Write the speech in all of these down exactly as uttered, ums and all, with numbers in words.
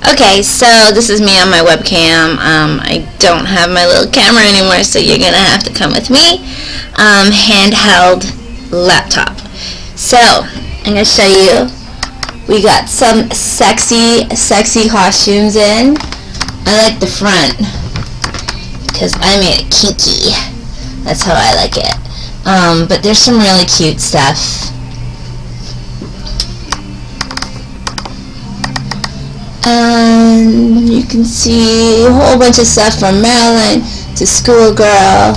Okay, so this is me on my webcam. Um, I don't have my little camera anymore, so you're gonna have to come with me. Um, handheld laptop. So I'm gonna show you. We got some sexy, sexy costumes in. I like the front because I made it kinky. That's how I like it. Um, but there's some really cute stuff. And you can see a whole bunch of stuff from Marilyn to Schoolgirl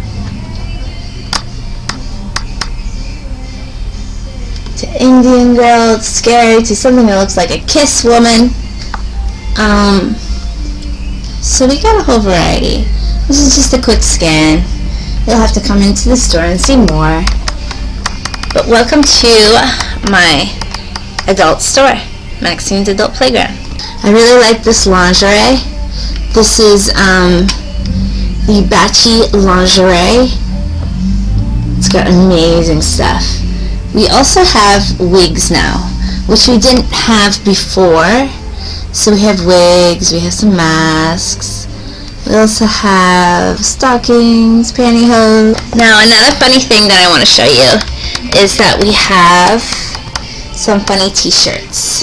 to Indian Girl, it's scary, to something that looks like a Kiss woman. Um, so we got a whole variety. This is just a quick scan. You'll have to come into the store and see more. But welcome to my adult store, Maxine's Adult Playground. I really like this lingerie. This is um, the Batchy lingerie. It's got amazing stuff. We also have wigs now, which we didn't have before. So we have wigs, we have some masks. We also have stockings, pantyhose. Now another funny thing that I want to show you is that we have some funny t-shirts.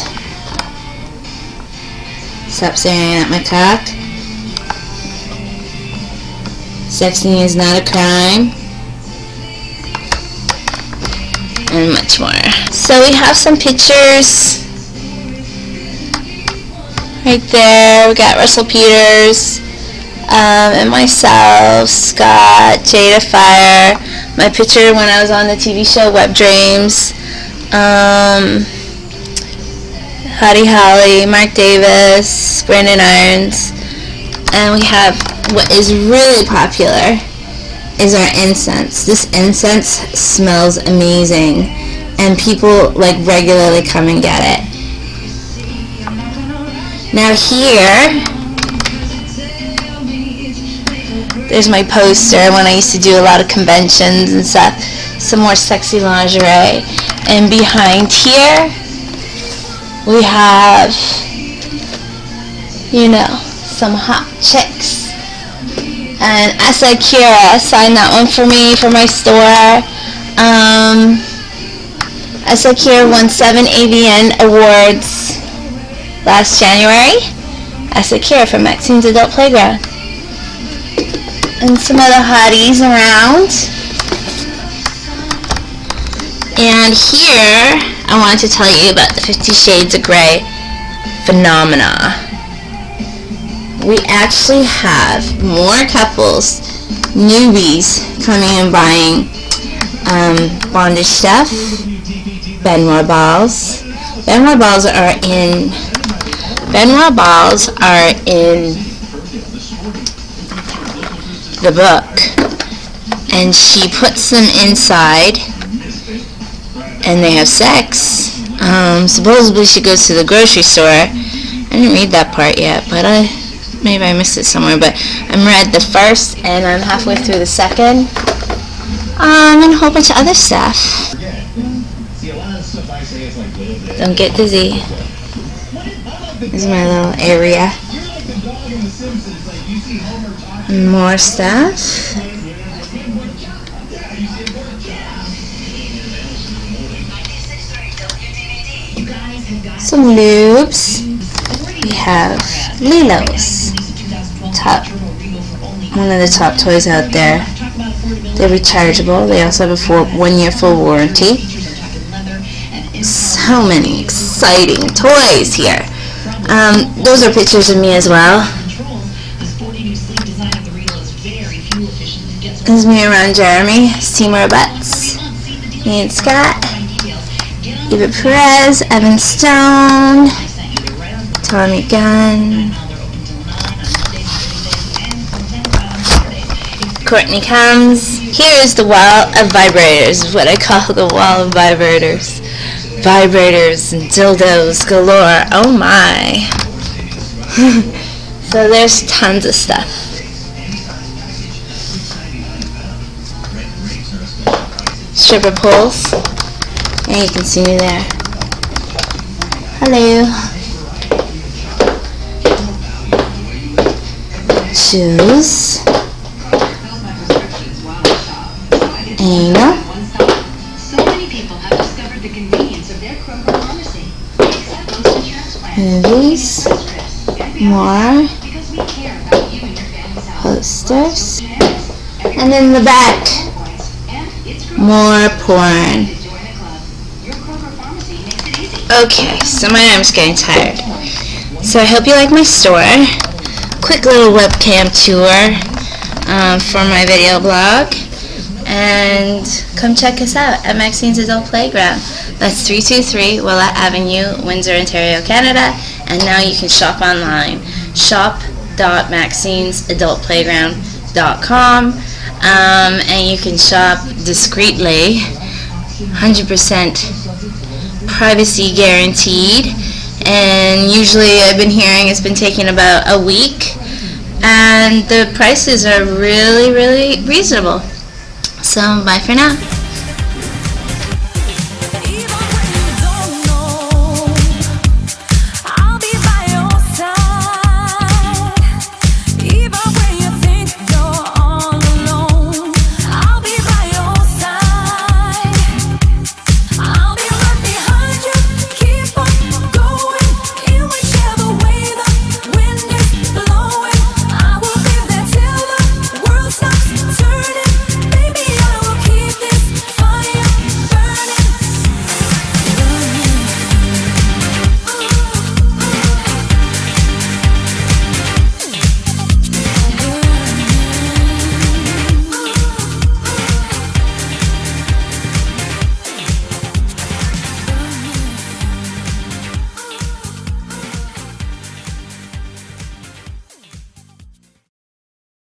Stop staring at my cock. Sexting is not a crime. And much more. So we have some pictures. Right there, we got Russell Peters, um, and myself, Scott, Jada Fire. My picture when I was on the T V show Web Dreams. Um, Hottie Holly, Mark Davis, Brandon Irons, and we have what is really popular is our incense. This incense smells amazing, and people like regularly come and get it. Now here, there's my poster when I used to do a lot of conventions and stuff. Some more sexy lingerie, and behind here we have, you know, some hot chicks. And Asa Akira signed that one for me for my store. Um, Asa Akira won seven A V N awards last January. Asa Akira from Maxine's Adult Playground. And some other hotties around. And here, I wanted to tell you about the Fifty Shades of Grey phenomena. We actually have more couples, newbies, coming and buying um, bondage stuff, Benoit balls. Benoit balls are in, Benoit balls are in the book, and she puts them inside and they have sex. Um, supposedly she goes to the grocery store. I didn't read that part yet, but I maybe I missed it somewhere. But I'm read the first, and I'm halfway through the second, um, and a whole bunch of other stuff. Don't get dizzy. This is my little area. And more stuff. Some lubes. We have Lilos. Top, one of the top toys out there. They're rechargeable. They also have a four, one year full warranty. So many exciting toys here. Um, those are pictures of me as well. This is me around Jeremy, Seymour Butts, me and Scott, Eva Perez, Evan Stone, Tommy Gunn, Courtney Combs. Here is the wall of vibrators, what I call the wall of vibrators. Vibrators and dildos galore. Oh my. So there's tons of stuff. Stripper poles. And you can see me there. Hello. choose anal. Movies, more posters, and in the back, more porn. Okay, so my arm's getting tired. So I hope you like my store. Quick little webcam tour um, for my video blog. And come check us out at Maxine's Adult Playground. That's three two three Willett Avenue, Windsor, Ontario, Canada. And now you can shop online. shop dot maxine's adult playground dot com, um, and you can shop discreetly, one hundred percent privacy guaranteed. And usually I've been hearing it's been taking about a week, and the prices are really, really reasonable. So bye for now.